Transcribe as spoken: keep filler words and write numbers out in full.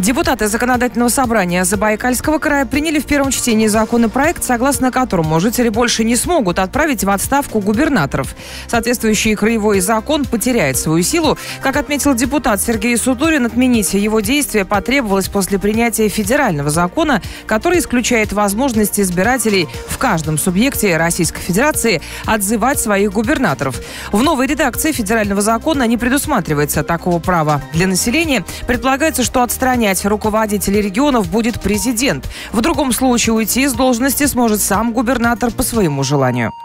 Депутаты Законодательного собрания Забайкальского края приняли в первом чтении законопроект, согласно которому жители больше не смогут отправить в отставку губернаторов. Соответствующий краевой закон потеряет свою силу. Как отметил депутат Сергей Сутурин, отменить его действие потребовалось после принятия федерального закона, который исключает возможность избирателей в каждом субъекте Российской Федерации отзывать своих губернаторов. В новой редакции федерального закона не предусматривается такого права. Для населения предполагается, что отстранять руководителей регионов будет президент. В другом случае уйти с должности сможет сам губернатор по своему желанию.